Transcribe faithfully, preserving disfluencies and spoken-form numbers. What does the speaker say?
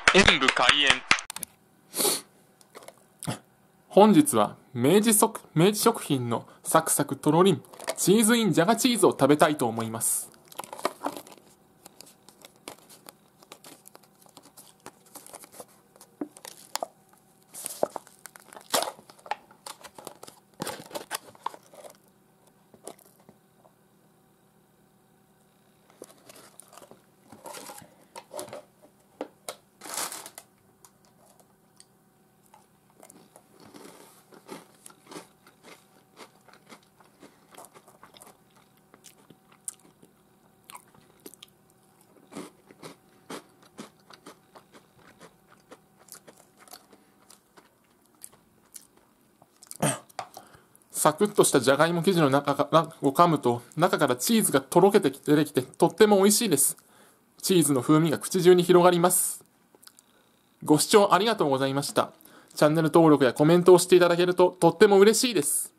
演武開演。 本日は明治食、明治食品のサクサクとろりんチーズインジャガチーズを食べたいと思います。サクッとしたじゃがいも生地の中を噛むと、中からチーズがとろけて出てきて、とっても美味しいです。チーズの風味が口中に広がります。ご視聴ありがとうございました。チャンネル登録やコメントをしていただけるととっても嬉しいです。